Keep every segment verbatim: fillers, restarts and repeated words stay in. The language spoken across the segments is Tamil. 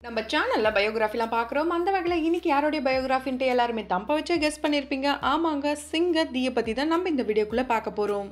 நம்ம சேனல்ல பயோகிராஃபிலாம் பார்க்குறோம். அந்த வகையில் இன்னைக்கு யாருடைய பயோகிராஃபின்ட்டு எல்லாருமே தம்ப வச்சு கெஸ் பண்ணியிருப்பீங்க. ஆமாங்க, சிங்கர் தீயை பற்றி தான் நம்ம இந்த வீடியோக்குள்ளே பார்க்க போகிறோம்.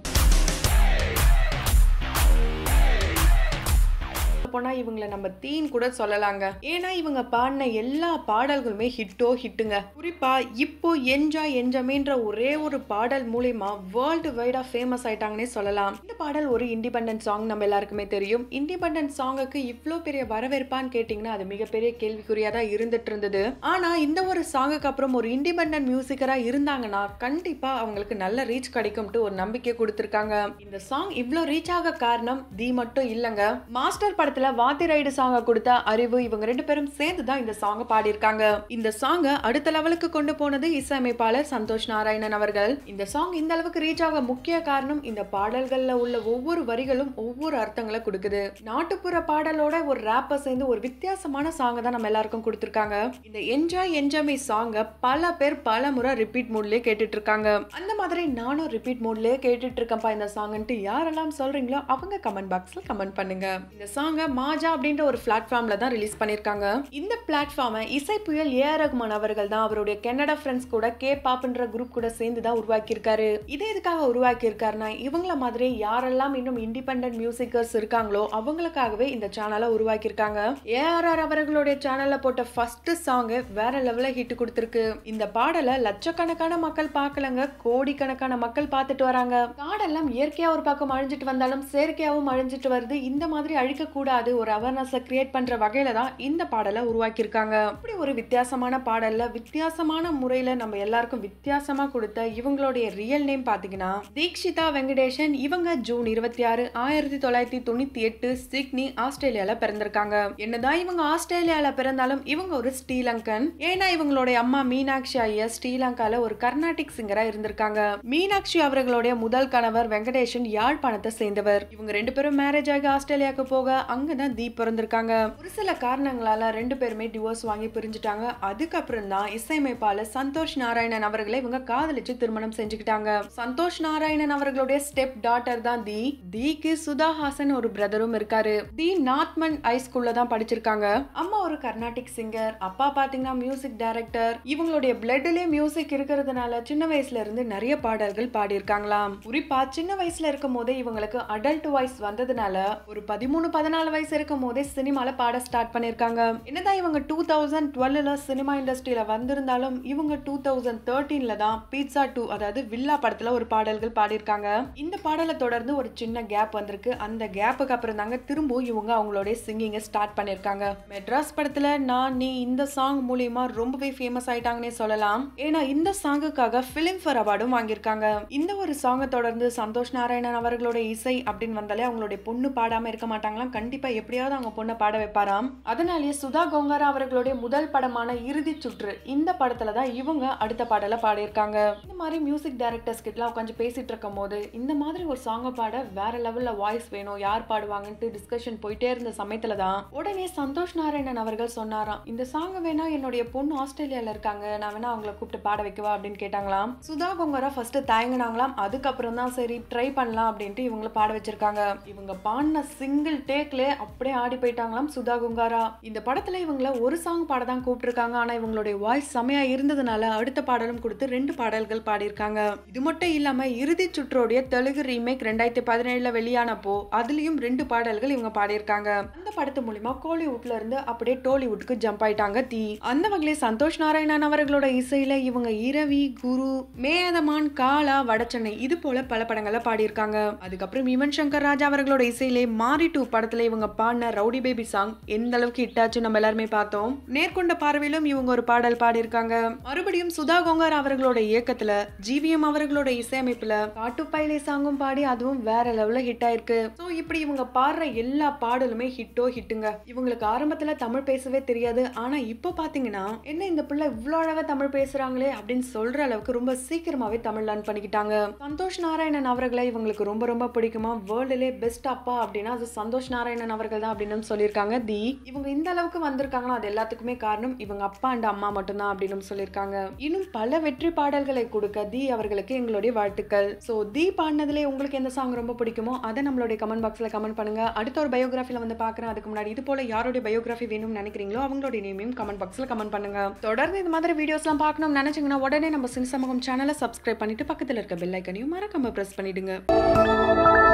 போனா இவங்களை நம்ம தீன் கூட சொல்லலாங்க. ஏன்னா இவங்க பாடின எல்லா பாடல்களுமே ஹிட்டோ ஹிட்டுங்க. குறிப்பா இப்போ என்ஜாய் என்ஜாய்ன்ற ஒரே ஒரு பாடல் மூலமா வேர்ல்டு வைடா ஃபேமஸ் ஆயிட்டாங்கன்னே சொல்லலாம். இந்த பாடல் ஒரு இண்டிபெண்டன்ட் சாங், நம்ம எல்லாருக்குமே தெரியும். இண்டிபெண்டன்ட் சாங்குக்கு இவ்வளோ பெரிய வரவேற்பான்னு கேட்டிங்கன்னா அது மிகப்பெரிய கேள்விக்குறியா தான் இருந்துட்டு இருந்தது. ஆனா இந்த ஒரு சாங்குக்கு அப்புறம் ஒரு இண்டிபெண்டன்ட் மியூசிக்கரா இருந்தாங்கன்னா கண்டிப்பா அவங்களுக்கு நல்ல ரீச் கிடைக்கும்ட்டு ஒரு நம்பிக்கை கொடுத்திருக்காங்க. இந்த சாங் இவ்வளோ ரீச் ஆக காரணம் தீ மட்டும் இல்லைங்க. மாஸ்டர் படத்துல வாத்தி ரைடு சாங்க கொடுத்த அறிவு இவங்க ரெண்டு பேரும் சேர்ந்து தான் இந்த சாங்க பாடியிருக்காங்க. இந்த சாங்க அடுத்த லெவலுக்கு கொண்டு போனது இசையமைப்பாளர் சந்தோஷ் நாராயணன் அவர்கள். இந்த சாங் இந்த அளவுக்கு ரீச் ஆக முக்கிய காரணம் இந்த பாடல்கள்ல உள்ள ஒவ்வொரு வரிகளும் ஒவ்வொரு அர்த்தங்களை கொடுக்குது. நாட்டுப்புற பாடலோட ஒரு ரேப்பர் சேர்ந்து ஒரு வித்தியாசமான சாங்க தான் நம்ம எல்லாருக்கும் கொடுத்திருக்காங்க. இந்த என்ஜாய் என்ஜாய் சாங்க பல பேர் பல முறை ரிப்பீட் மூட்லயே கேட்டுட்டு இருக்காங்க. அந்த மாதிரி நானும் ரிப்பீட் மூட்லயே கேட்டுட்டு இருக்கேன்ப்பா இந்த சாங்ன்ட்டு யாரெல்லாம் சொல்றீங்களோ அவங்க கமெண்ட் பாக்ஸ்ல கமெண்ட் பண்ணுங்க. இந்த சாங்க மாஜா அப்படின்ற ஒரு பிளாட்ஃபார்ம்ல தான் ரிலீஸ் பண்ணிருக்காங்க. இந்த பிளாட்ஃபார்மை இசை புயல் ஏ ஆர் ரகுமான் அவர்கள் தான் அவருடைய கனடா ஃப்ரெண்ட்ஸ் கூட கே பாப்ன்ற குரூப் கூட சேர்ந்து தான் உருவாக்கி இருக்காரு. இதே எதுக்காக உருவாக்கி இருக்காருன்னா இவங்கள மாதிரி யாரெல்லாம் இன்னும் இண்டிபெண்டன்ட் மியூசிக்கர்ஸ் இருக்காங்களோ அவங்களுக்காகவே இந்த சேனலை உருவாக்கி இருக்காங்க. ஏ ஆர் ஆர் அவர்களுடைய சேனல்ல போட்ட ஃபர்ஸ்ட் சாங் வேற லெவல்ல ஹிட் கொடுத்திருக்கு. இந்த பாடலை லட்சக்கணக்கான மக்கள் பார்க்கலங்க, கோடிக்கணக்கான மக்கள் பார்த்துட்டு வராங்க. காடெல்லாம் இயற்கையா ஒரு பக்கம் அழிஞ்சிட்டு வந்தாலும் செயற்கையாவும் அழிஞ்சிட்டு வருது. இந்த மாதிரி அழிக்க கூடாது ஒரு அவேர்னஸ் கிரியேட் பண்ற வகையில தான் இந்த பாடலை உருவாக்கி இருக்காங்க. இப்படி ஒரு வித்தியாசமான பாடல்ல வித்தியாசமான முறையில நம்ம எல்லாருக்கும் வித்தியாசமா கொடுத்த இவங்களுடைய ரியல் நேம் பாத்தீங்கன்னா தீக்ஷிதா வெங்கடேஷன். இவங்க ஜூன் இருபத்தி ஆறு ஆயிரத்தி தொள்ளாயிரத்தி தொண்ணூத்தி எட்டு சிட்னி ஆஸ்திரேலியால பிறந்திருக்காங்க. என்னதான் இவங்க ஆஸ்திரேலியால பிறந்தாலும் இவங்க ஒரு ஸ்ரீலங்கன். ஏன்னா இவங்களுடைய அம்மா மீனாட்சி ஐயர் ஸ்ரீலங்கால ஒரு கர்நாடிக் சிங்கரா இருந்திருக்காங்க. மீனாட்சி அவர்களுடைய முதல் கணவர் வெங்கடேஷன் யாழ்ப்பாணத்தை சேர்ந்தவர். இவங்க ரெண்டு பேரும் மேரேஜ் ஆகி ஆஸ்திரேலியாவுக்கு போக அங்கதான் தீ பிறந்திருக்காங்க. ஒரு சில காரணங்களால ரெண்டு பேருமே டிவோர்ஸ் வாங்கி பிரிஞ்சுட்டாங்க. அதுக்கப்புறம் தான் இசையமைப்பாளர் சந்தோஷ் நாராயணன் அவர்களை இவங்க காதலிச்சு திருமணம் செஞ்சுக்கிட்டாங்க. சந்தோஷ் நாராயணன் அவர்களுடைய ஸ்டெப் டாட்டர் தான் தீ. தீக்கு சுதாஹாசன் ஒரு பிரதரும் இருக்காரு. தீ நார்த்மன் ஹை ஸ்கூல்ல தான் படிச்சிருக்காங்க. அம்மா ஒரு கர்நாடிக் சிங்கர், அப்பா பாத்தீங்கன்னா மியூசிக் டைரக்டர். இவங்களுடைய பிளட்லயே மியூசிக் இருக்கிறதுனால சின்ன வயசுல இருந்து நிறைய பாடல்கள் பாடி இருக்காங்களாம். குறிப்பா சின்ன வயசுல இருக்கும் போதே இவங்களுக்கு அடல்ட் வாய்ஸ் வந்ததுனால ஒரு பதிமூணு பதினாலு வயசு இருக்கும் போதே சினிமால பாட ஸ்டார்ட் பண்ணிருக்காங்க. என்னதான் இவங்க டூ தௌசண்ட் டுவெல்ல சினிமா இண்டஸ்ட்ரியில வந்திருந்தாலும் இவங்க டூ தௌசண்ட் தேர்ட்டீன்ல தான் பீட்சா டூ அதாவது வில்லா படத்துல ஒரு பாடல்கள் பாடியிருக்காங்க. இந்த பாடலை தொடர்ந்து ஒரு சின்ன கேப் வந்திருக்கு. அந்த கேப்புக்கு அப்புறம் தாங்க திரும்பவும் இவங்க அவங்களுடைய சிங்கிங்க ஸ்டார்ட் பண்ணிருக்காங்க. மெட்ராஸ் படத்துல நான் நீ இந்த சாங் மூலியமா ரொம்பவே ஃபேமஸ் ஆயிட்டாங்கன்னே சொல்லலாம். ஏன்னா இந்த சாங்குக்காக பிலிம்ஃபேர் அவார்டும் வாங்கியிருக்காங்க. இந்த ஒரு சாங்கை தொடர்ந்து சந்தோஷ் நாராயணன் அவர்களுடைய இசை அப்படின்னு வந்தாலே அவங்களுடைய பொண்ணு பாடாம இருக்க மாட்டாங்களாம். கண்டிப்பா எப்படியாவது அவங்க பொண்ணை பாட வைப்பாராம். அதனாலேயே சுதா கோங்காரா அவர்களுடைய முதல் படமான இறுதி சுற்று இந்த படத்துல தான் இவங்க அடுத்த பாடல பாடியிருக்காங்க. இந்த மாதிரி மியூசிக் டைரக்டர்ஸ் கிட்ட உட்காந்து பேசிட்டு இருக்கும் போது இந்த மாதிரி ஒரு சாங்க பாட வேற லெவல்ல வாய்ஸ் வேணும், யார் பாடுவாங்கன்ட்டு டிஸ்கஷன் போயிட்டே இருந்த சமயத்துல தான் உடனே சந்தோஷ் நாராயணன் அவர்கள் சொன்னாராம், இந்த சாங்க வேணா என்னுடைய பொண்ணு ஆஸ்திரேலியால இருக்காங்க, நான் வேணா அவங்களை கூப்பிட்டு பாட வைக்கவா அப்படின்னு கேட்டாங்களாம். சுதா கோங்காரா ஃபர்ஸ்ட் தயங்கினாங்களாம். அதுக்கப்புறம் தான் சரி ட்ரை பண்ணலாம் அப்படின்ட்டு இவங்களை பாட வச்சிருக்காங்க. இவங்க பாடின சிங்கிள் டேக்ல அப்படியே ஆடி போயிட்டாங்களாம் சுதா கோங்காரா. இந்த படத்துல இவங்கள ஒரு சாங் பாட தான் கூப்பிட்டுருக்காங்க. ஆனா இவங்களுடைய வாய்ஸ் செமையா இருந்ததுனால அடுத்த பாடலும் கொடுத்து ரெண்டு பாடல்கள் பாடியிருக்காங்க. இது மட்டும் இல்லாம இறுதி சுற்றோடைய தெலுங்கு ரீமேக் ரெண்டாயிரத்தி பதினேழுல வெளியானப்போ அதுலயும் ரெண்டு பாடல்கள் இவங்க பாடியிருக்காங்க. அந்த படத்து மூலமா கோலிவுட்ல இருந்து அப்படியே டோலிவுட்க்கு ஜம்ப் ஆயிட்டாங்க தீ. அந்த வகையில சந்தோஷ் நாராயணன் அவர்களோட இசையில இவங்க இரவி, குரு, மேதமான், காலா, வடச்சென்னை இது போல பல படங்களை பாடியிருக்காங்க. அதுக்கப்புறம் யுவன் சங்கர் ராஜா அவர்களோட இசையிலே மாரி டூ படத்துல இவங்க பாடின ரவுடி பேபி சாங் எந்த அளவுக்கு ஹிட் ஆச்சு நம்ம எல்லாருமே பார்த்தோம். நேர்கொண்ட பார்வையிலும் இவங்க ஒரு பாடல் பாடியிருக்காங்க. மறுபடியும் சுதா கோங்காரா அவர்களோட இயக்கத்துல ஜிவிஎம் அவர்களோட இசையமைப்புல காட்டுப்பையிலே சாங்கும் பாடி அதுவும் வேற லெவல்ல ஹிட் ஆயிருக்கு. சோ இப்படி இவங்க பாடுற எல்லா பாடலுமே ஹிட்டோ ஹிட்டுங்க. இவங்களுக்கு ஆரம்பத்துல தமிழ் பேசவே தெரியாது. ஆனா இப்ப பாத்தீங்கன்னா என்ன இந்த பிள்ளை இவ்வளவு அழகா தமிழ் பேசுறாங்களே அப்படின்னு சொல்ற அளவுக்கு ரொம்ப சீக்கிரமாவே தமிழ் லேர்ன் பண்ணிக்கிட்டாங்க. சந்தோஷ் நாராயணன் அவர்களை இவங்களுக்கு ரொம்ப ரொம்ப பிடிக்குமா. வேர்ல்டுலே பெஸ்ட் அப்பா அப்படின்னா அது சந்தோஷ் நாராயணன் சக்திஸ்ரீகாந்த் அவர்கள் தான் அப்படின்னு சொல்லியிருக்காங்க தி. இவங்க இந்த அளவுக்கு வந்திருக்காங்கன்னா அது எல்லாத்துக்குமே காரணம் இவங்க அப்பா அண்ட் அம்மா மட்டும்தான் அப்படின்னு சொல்லியிருக்காங்க. இன்னும் பல வெற்றி பாடல்களை கொடுக்க தி அவர்களுக்கு எங்களுடைய வாழ்த்துக்கள். ஸோ தி பாடினதுல உங்களுக்கு எந்த சாங் ரொம்ப பிடிக்குமோ அதை நம்மளுடைய கமெண்ட் பாக்ஸ்ல கமெண்ட் பண்ணுங்க. அடுத்த ஒரு பயோகிராஃபில வந்து பாக்குறேன். அதுக்கு முன்னாடி இது போல யாருடைய பயோகிராஃபி வேணும்னு நினைக்கிறீங்களோ அவங்களுடைய நேமையும் கமெண்ட் பாக்ஸ்ல கமெண்ட் பண்ணுங்க. தொடர்ந்து இந்த மாதிரி வீடியோஸ்லாம் பார்க்கணும்னு நினைச்சீங்கன்னா உடனே நம்ம சினி சமூகம் சேனலை சப்ஸ்கிரைப் பண்ணிட்டு பக்கத்துல இருக்க பெல் ஐக்கனையும் மறக்காம பிரஸ் பண்ணிடுங்க.